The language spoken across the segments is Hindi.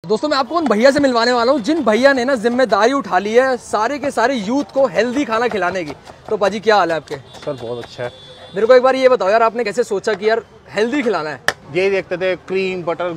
दोस्तों मैं आपको उन भैया से मिलवाने वाला हूँ जिन भैया ने ना जिम्मेदारी उठा ली है सारे के सारे यूथ को हेल्दी खाना खिलाने की। तो पाजी क्या हाल है आपके? सर बहुत अच्छा है। मेरे को एक बार ये बताओ यार, आपने कैसे सोचा कि यार हेल्दी खिलाना है? यही देखते थे क्रीम बटर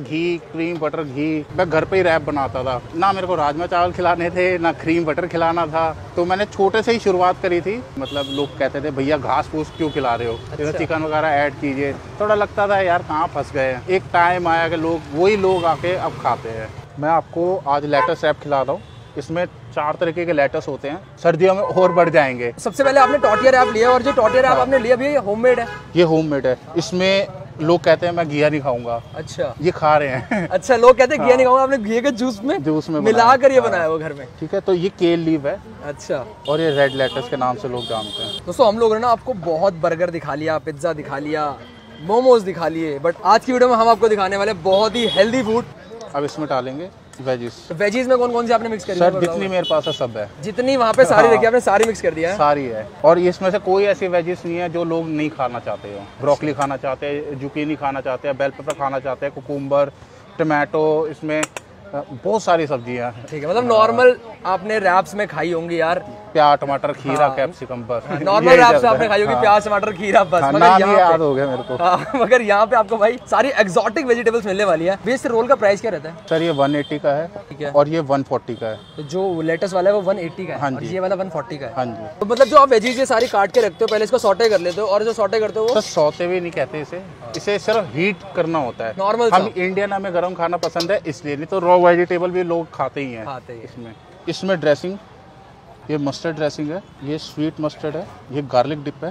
घी। मैं घर पे ही रैप बनाता था ना, मेरे को राजमा चावल खिलाने थे ना क्रीम बटर खिलाना था। तो मैंने छोटे से ही शुरुआत करी थी। मतलब लोग कहते थे भैया घास फूस क्यों खिला रहे हो, अच्छा। चिकन वगैरह ऐड कीजिए। थोड़ा लगता था यार कहाँ फंस गए हैं। एक टाइम आया कि वही लोग आके अब खाते हैं। मैं आपको आज लेटस रैप खिला रहा हूँ। इसमें 4 तरीके के लेटस होते हैं, सर्दियों में और बढ़ जाएंगे। सबसे पहले आपने टॉर्टिया रैप लिया, और जो टॉर्टिया रैप आपने लिया भी ये होममेड है? ये होममेड है। इसमें लोग कहते हैं मैं घिया नहीं खाऊंगा, अच्छा ये खा रहे हैं। अच्छा, लोग कहते हैं घिया नहीं खाऊंगा, आपने घी के जूस में मिला कर ये बनाया वो घर में? ठीक है, तो ये केल लीव है। अच्छा, और ये रेड लेटस के नाम से लोग जानते हैं। दोस्तों हम लोगों ने ना आपको बहुत बर्गर दिखा लिया, पिज्जा दिखा लिया, मोमोज दिखा लिए, बट आज की वीडियो में हम आपको दिखाने वाले बहुत ही हेल्दी फूड। अब इसमें डालेंगे वेजीज। तो वेजीज में कौन कौन सी आपने मिक्स करी? सर जितनी मेरे पास है सब है। जितनी वहाँ पे सारी रखी आपने सारी मिक्स कर दिया है? सारी है। और इसमें से कोई ऐसी वेजीज नहीं है जो लोग नहीं खाना चाहते हो। ब्रोकली खाना चाहते हैं, जुकीनी खाना चाहते हैं, बेल पेपर खाना चाहते हैं, कुकुम्बर, टमाटो, इसमें बहुत सारी सब्जियां हैं। ठीक है, मतलब नॉर्मल आपने रैप्स में खाई होंगी यार, प्याज टमाटर खीरा कैप्सिकम, बस नॉर्मल रैप्स आपने खाई होगी प्याज टमाटर खीरा बस। मगर यहाँ याद हो गया मेरे को। मगर यहाँ पे आपको भाई सारी एक्सोटिक वेजिटेबल्स मिलने वाली है। इस रोल का प्राइस क्या रहता है? सर ये 180 का है। ठीक है, और ये 140 का है। तो जो लेटेस्ट वाला है वो 180 का है। हाँ जी। और ये वाला 140 का है। हाँ जी। तो मतलब जो आप वेजीज ये सारी काट के रखते हो, पहले इसको सॉटे कर लेते हो, और जो सॉटे करते हो वो? सर सौते भी नहीं कहते इसे सिर्फ हीट करना होता है। नॉर्मल हम इंडियन, हमें गर्म खाना पसंद है इसलिए, नहीं तो रॉ वेजिटेबल भी लोग खाते ही हैं। इसमें ड्रेसिंग, ये मस्टर्ड ड्रेसिंग है, ये स्वीट मस्टर्ड है, ये गार्लिक डिप है।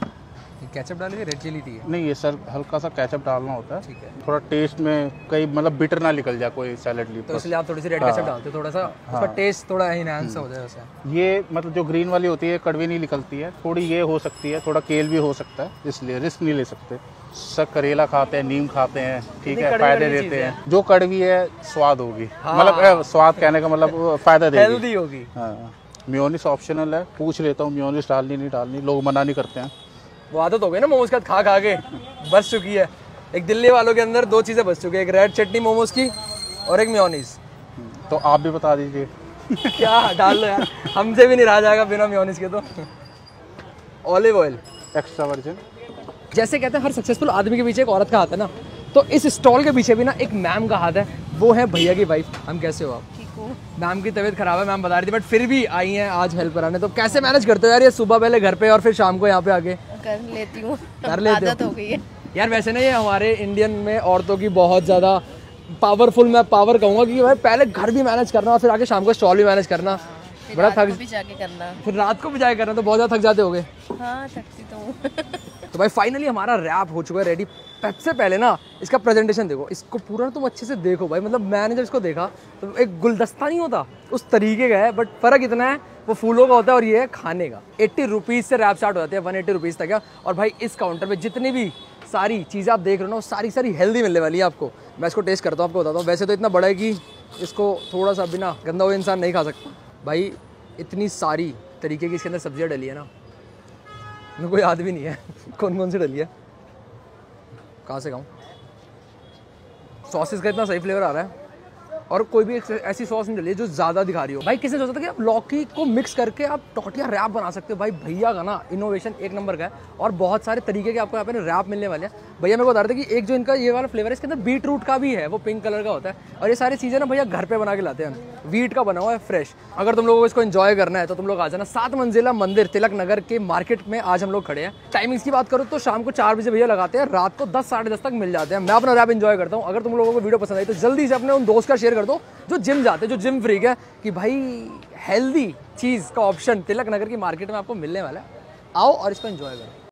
केचप डालिए, रेड चिली थी? नहीं, ये सर हल्का सा केचप डालना होता है। ठीक है, थोड़ा टेस्ट में कई मतलब बिटर ना निकल जाए कोई सैलेड लीफ, तो इसलिए आप थोड़ी सी रेड केचप डालते हो, थोड़ा सा उसका टेस्ट थोड़ा एनहांस हो जाए उससे। ये मतलब जो ग्रीन वाली होती है कड़वी नहीं निकलती है, थोड़ी ये हो सकती है, थोड़ा केल भी हो सकता है, इसलिए रिस्क नहीं ले सकते। सब करेला खाते हैं, नीम खाते हैं, ठीक है, फायदे देते हैं। जो कड़वी है स्वाद होगी, मतलब स्वाद कहने का मतलब फायदा देगी, हेल्दी होगी। मेयोनीज ऑप्शनल है, पूछ लेता हूँ मेयोनीज डालनी नहीं डालनी, लोग मना नहीं करते हैं। वो आदत हो गई ना मोमोज का, खा खा के बस चुकी है। एक दिल्ली वालों के अंदर 2 चीजें बच चुकी है, एक रेड चटनी मोमोज की और एक मेयोनीज। तो आप भी बता दीजिए। क्या डाल लो यार, हमसे भी नहीं रहा जाएगा बिना मेयोनीज के। तो ऑलिव ऑयल एक्स्ट्रा वर्जिन। जैसे कहते हैं हर सक्सेसफुल आदमी के पीछे एक औरत का हाथ है ना, तो इस स्टॉल के पीछे भी ना एक मैम का हाथ है, वो है भैया की वाइफ। हम कैसे हो आप? मैम की तबीयत खराब है, मैम बता रही थी, बट फिर भी आई हैं आज हेल्प कराने। तो कैसे मैनेज करते हो यार ये सुबह पहले घर पे और फिर शाम को यहाँ पे आके? कर लेती हूँ, आदत हो गई है यार। वैसे ना ये हमारे इंडियन में औरतों की बहुत ज़्यादा पावरफुल, मैं पावर कहूँगा, कि भाई पहले घर भी मैनेज करना और फिर आके शाम को स्टॉल भी मैनेज करना, बड़ा थक भी जाके करना, फिर रात को भी जाके करना, तो बहुत ज़्यादा थक जाते होगे। हाँ थकती तो हूँ। तो भाई फाइनली हमारा रैप हो चुका है रेडी। सबसे पहले ना इसका प्रेजेंटेशन देखो, इसको पूरा तुम अच्छे से देखो भाई। मतलब मैंने जब इसको देखा तो एक गुलदस्ता नहीं होता उस तरीके का है, बट फ़र्क इतना है वो फूलों का होता है और ये है खाने का। 80 रुपीज़ से रैप स्टार्ट हो जाते हैं, 180 रुपीज़ तक है। और भाई इस काउंटर पे जितनी भी सारी चीज़ें आप देख रहे हो ना, वो सारी सारी हेल्दी मिलने वाली है आपको। मैं इसको टेस्ट करता हूँ, आपको बताता हूँ। वैसे तो इतना बड़ा है कि इसको थोड़ा सा बिना गंदा हुए इंसान नहीं खा सकता। भाई इतनी सारी तरीके की इसके अंदर सब्जियाँ डली है ना, मेरे को याद भी नहीं है कौन कौन सी डली है, कहाँ से खाऊं। सॉसेस का इतना सही फ्लेवर आ रहा है, और कोई भी ऐसी सॉस नहीं डली है जो ज़्यादा दिखा रही हो। भाई किसने सोचा था कि आप लौकी को मिक्स करके आप टॉर्टिया रैप बना सकते हो? भाई भैया का ना इनोवेशन एक नंबर का है, और बहुत सारे तरीके के आपको यहाँ पे रैप मिलने वाले हैं। भैया मेरे को बता रहे थे कि एक जो इनका ये वाला फ्लेवर है, इसके अंदर बीट रूट का भी है, वो पिंक कलर का होता है। और ये सारी चीज़ें ना भैया घर पे बना के लाते हैं, वीट का बना हुआ है फ्रेश। अगर तुम लोगों को इसको एंजॉय करना है तो तुम लोग आ जाना। 7 मंजिला मंदिर तिलक नगर के मार्केट में आज हम लोग खड़े हैं। टाइमिंग्स की बात करूँ तो शाम को 4 बजे भैया लगाते हैं, रात को 10 साढ़े 10 तक मिल जाते हैं। मैं अपना रैप एंजॉय करता हूँ। अगर तुम लोगों को वीडियो पसंद आई तो जल्दी से अपने उन दोस्त का शेयर कर दो जो जिम जाते हैं, जो जिम फ्रीक है, कि भाई हेल्दी चीज़ का ऑप्शन तिलक नगर की मार्केट में आपको मिलने वाला है। आओ और इसको एंजॉय करो।